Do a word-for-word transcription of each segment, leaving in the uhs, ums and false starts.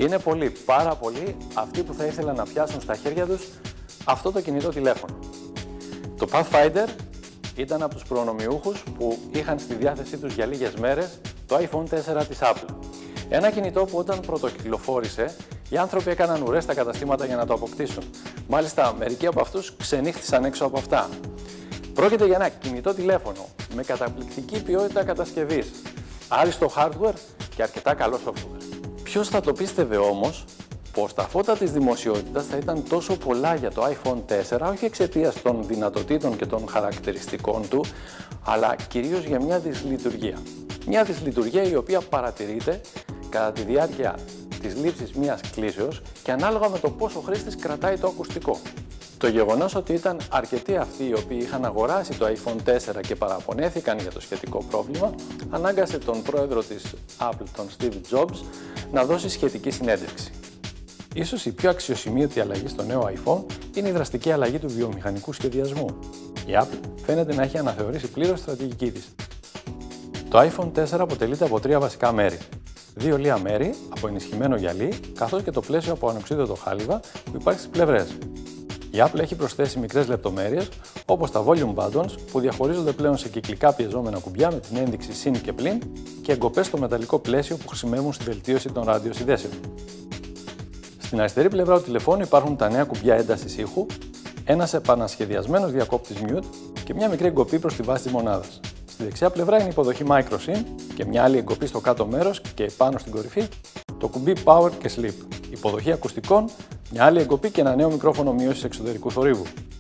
Είναι πολλοί, πάρα πολλοί, αυτοί που θα ήθελαν να πιάσουν στα χέρια τους αυτό το κινητό τηλέφωνο. Το Pathfinder ήταν από τους προνομιούχους που είχαν στη διάθεσή τους για λίγες μέρες το άιφον τέσσερα της Apple. Ένα κινητό που όταν πρωτοκυκλοφόρησε, οι άνθρωποι έκαναν ουρές στα καταστήματα για να το αποκτήσουν. Μάλιστα, μερικοί από αυτούς ξενύχτησαν έξω από αυτά. Πρόκειται για ένα κινητό τηλέφωνο με καταπληκτική ποιότητα κατασκευής, άριστο hardware και αρκετά καλό software. Ποιος θα το πίστευε όμως πως τα φώτα της δημοσιότητας θα ήταν τόσο πολλά για το άιφον τέσσερα, όχι εξαιτίας των δυνατοτήτων και των χαρακτηριστικών του, αλλά κυρίως για μια δυσλειτουργία. Μια δυσλειτουργία η οποία παρατηρείται κατά τη διάρκεια της λήψης μιας κλήσεως και ανάλογα με το πόσο ο χρήστης κρατάει το ακουστικό. Το γεγονός ότι ήταν αρκετοί αυτοί οι οποίοι είχαν αγοράσει το άιφον τέσσερα και παραπονέθηκαν για το σχετικό πρόβλημα, ανάγκασε τον πρόεδρο της Apple, τον Steve Jobs, να δώσει σχετική συνέντευξη. Ίσως η πιο αξιοσημείωτη αλλαγή στο νέο iPhone είναι η δραστική αλλαγή του βιομηχανικού σχεδιασμού. Η Apple φαίνεται να έχει αναθεωρήσει πλήρως τη στρατηγική της. Το άιφον τέσσερα αποτελείται από τρία βασικά μέρη. Δύο λία μέρη από ενισχυμένο γυαλί, καθώς και το πλαίσιο από ανοξίδωτο χάλιβα που υπάρχει στις πλευρές. Η Apple έχει προσθέσει μικρές λεπτομέρειες, όπως τα volume buttons που διαχωρίζονται πλέον σε κυκλικά πιεζόμενα κουμπιά με την ένδειξη συν και πλην και εγκοπές στο μεταλλικό πλαίσιο που χρησιμεύουν στη βελτίωση των ραδιοσυνδέσεων. Στην αριστερή πλευρά του τηλεφώνου υπάρχουν τα νέα κουμπιά έντασης ήχου, ένας επανασχεδιασμένος διακόπτης mute και μια μικρή εγκοπή προς τη βάση της μονάδας. Στη δεξιά πλευρά είναι η υποδοχή microSIM και μια άλλη εγκοπή στο κάτω μέρος και πάνω στην κορυφή το κουμπί Power και Sleep. Υποδοχή ακουστικών, μια άλλη εγκοπή και ένα νέο μικρόφωνο μείωσης εξωτερικού θορύβου.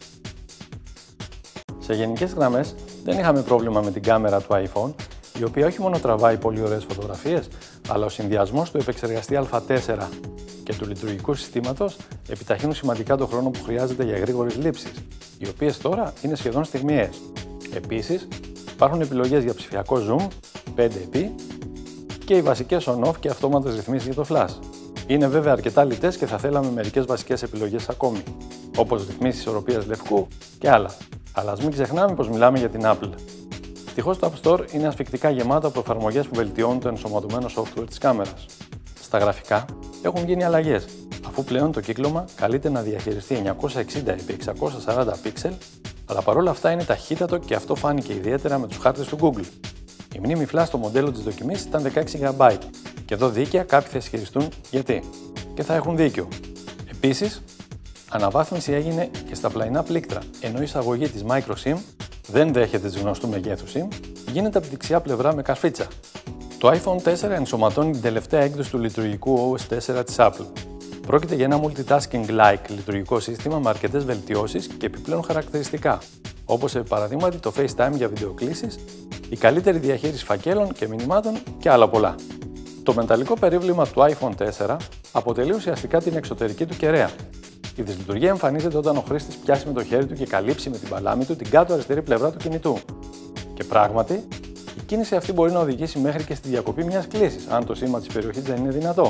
Σε γενικές γραμμές δεν είχαμε πρόβλημα με την κάμερα του iPhone, η οποία όχι μόνο τραβάει πολύ ωραίες φωτογραφίες, αλλά ο συνδυασμός του επεξεργαστή Α τέσσερα και του λειτουργικού συστήματος επιταχύνουν σημαντικά το χρόνο που χρειάζεται για γρήγορες λήψεις, οι οποίες τώρα είναι σχεδόν στιγμιαίες. Επίσης, υπάρχουν επιλογές για ψηφιακό zoom πέντε επί και οι βασικές on-off και αυτόματες ρυθμίσεις για το flash. Είναι βέβαια αρκετά λιτές και θα θέλαμε μερικές βασικές επιλογές ακόμη, όπως ρυθμίσεις ισορροπίας λευκού και άλλα. Αλλά ας μην ξεχνάμε πως μιλάμε για την Apple. Ευτυχώς το App Store είναι ασφυκτικά γεμάτο από εφαρμογές που βελτιώνουν το ενσωματωμένο software της κάμερας. Στα γραφικά έχουν γίνει αλλαγές, αφού πλέον το κύκλωμα καλείται να διαχειριστεί εννιακόσια εξήντα επί εξακόσια σαράντα πίξελ, αλλά παρόλα αυτά είναι ταχύτατο και αυτό φάνηκε ιδιαίτερα με τους χάρτες του Google. Η μνήμη flash στο μοντέλο της δοκιμής ήταν δεκαέξι τζι μπι και εδώ δίκαια κάποιοι θα ισχυριστούν γιατί. Και θα έχουν δίκιο. Επίσης, αναβάθμιση έγινε και στα πλαϊνά πλήκτρα, ενώ η εισαγωγή της microSIM δεν δέχεται της γνωστού μεγέθους SIM, γίνεται από τη δεξιά πλευρά με καρφίτσα. Το άιφον τέσσερα ενσωματώνει την τελευταία έκδοση του λειτουργικού ο ες τέσσερα της Apple. Πρόκειται για ένα multitasking-like λειτουργικό σύστημα με αρκετές βελτιώσεις και επιπλέον χαρακτηριστικά, όπως επί παραδείγματι το FaceTime για βιντεοκλήσεις, η καλύτερη διαχείριση φακέλων και μηνυμάτων και άλλα πολλά. Το μεταλλικό περίβλημα του άιφον τέσσερα αποτελεί ουσιαστικά την εξωτερική του κεραία. Η δυσλειτουργία εμφανίζεται όταν ο χρήστης πιάσει με το χέρι του και καλύψει με την παλάμη του την κάτω αριστερή πλευρά του κινητού. Και πράγματι, η κίνηση αυτή μπορεί να οδηγήσει μέχρι και στη διακοπή μιας κλήσης, αν το σήμα της περιοχής δεν είναι δυνατό.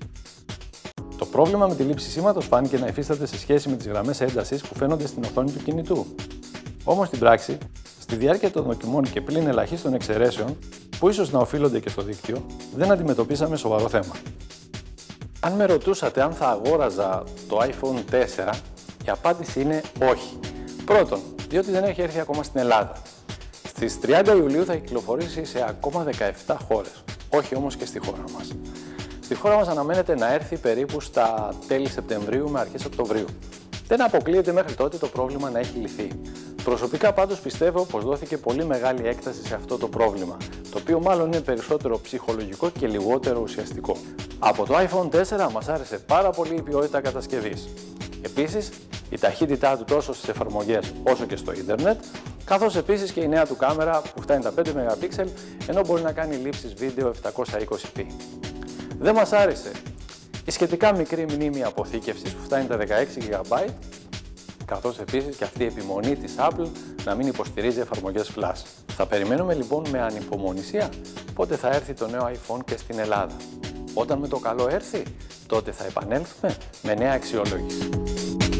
Το πρόβλημα με τη λήψη σήματος φάνηκε να υφίσταται σε σχέση με τις γραμμές έντασης που φαίνονται στην οθόνη του κινητού. Όμως στην πράξη, στη διάρκεια των δοκιμών και πλην ελαχίστων εξαιρέσεων, που ίσως να οφείλονται και στο δίκτυο, δεν αντιμετωπίσαμε σοβαρό θέμα. Αν με ρωτούσατε αν θα αγόραζα το άιφον τέσσερα, η απάντηση είναι όχι. Πρώτον, διότι δεν έχει έρθει ακόμα στην Ελλάδα. Στις τριάντα Ιουλίου θα κυκλοφορήσει σε ακόμα δεκαεπτά χώρες, όχι όμως και στη χώρα μας. Στη χώρα μας αναμένεται να έρθει περίπου στα τέλη Σεπτεμβρίου με αρχές Οκτωβρίου. Δεν αποκλείεται μέχρι τότε το πρόβλημα να έχει λυθεί. Προσωπικά πάντως πιστεύω πως δόθηκε πολύ μεγάλη έκταση σε αυτό το πρόβλημα, το οποίο μάλλον είναι περισσότερο ψυχολογικό και λιγότερο ουσιαστικό. Από το άιφον τέσσερα μας άρεσε πάρα πολύ η ποιότητα κατασκευής. Επίσης, η ταχύτητά του τόσο στις εφαρμογές όσο και στο ίντερνετ, καθώς επίσης και η νέα του κάμερα που φτάνει τα πέντε μεγαπίξελ, ενώ μπορεί να κάνει λήψεις βίντεο επτακόσια είκοσι πι. Δεν μας άρεσε η σχετικά μικρή μνήμη αποθήκευσης που φτάνει τα δεκαέξι τζι μπι, καθώς επίσης και αυτή η επιμονή της Apple να μην υποστηρίζει εφαρμογές flash. Θα περιμένουμε λοιπόν με ανυπομονησία πότε θα έρθει το νέο iPhone και στην Ελλάδα. Όταν με το καλό έρθει, τότε θα επανέλθουμε με νέα αξιολόγηση.